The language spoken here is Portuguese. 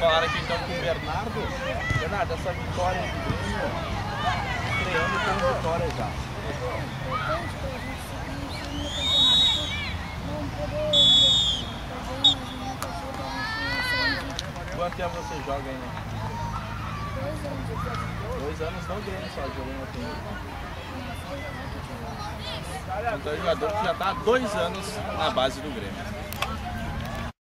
falaram aqui então com o Bernardo. Bernardo, essa vitória do Grêmio, estreando com vitória já. Importante para a gente seguir firme no campeonato, não poder perder mais meta toda, a gente sair invicto. Quanto tempo você joga aí, né? 2 anos. 2 anos no Grêmio só, jogando aqui. Então é um jogador que já está há 2 anos na base do Grêmio.